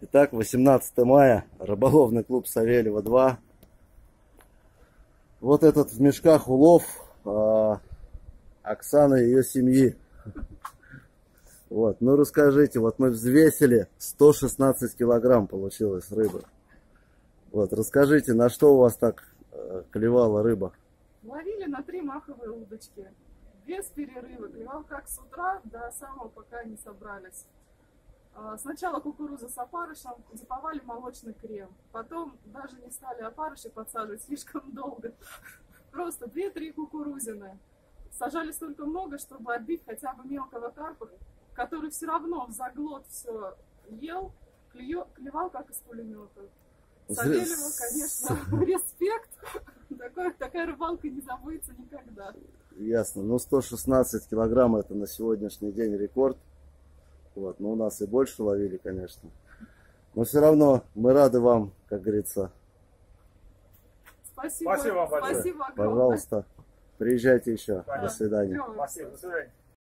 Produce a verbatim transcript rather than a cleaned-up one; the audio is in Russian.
Итак, восемнадцатое мая, рыболовный клуб Савельева два. Вот этот в мешках улов а, Оксаны и ее семьи. Вот, ну расскажите, вот мы взвесили, сто шестнадцать килограмм получилось рыбы. Вот, расскажите, на что у вас так э, клевала рыба? Ловили на три маховые удочки, без перерыва, клевал как с утра до самого, пока не собрались. Сначала кукуруза с опарышем, заповали молочный крем, потом даже не стали опарыши подсаживать слишком долго, просто две-три кукурузины. Сажали столько много, чтобы отбить хотя бы мелкого карпа, который все равно в заглот все ел, клевал как из пулемета. Савельева, конечно, респект. Такой, такая рыбалка не забудется никогда. Ясно. Ну, сто шестнадцать килограмм это на сегодняшний день рекорд. Вот. Но у нас и больше ловили, конечно. Но все равно мы рады вам, как говорится. Спасибо. Спасибо вам большое. Спасибо огромное. Пожалуйста, приезжайте еще. Понятно. До свидания. Спасибо. До свидания.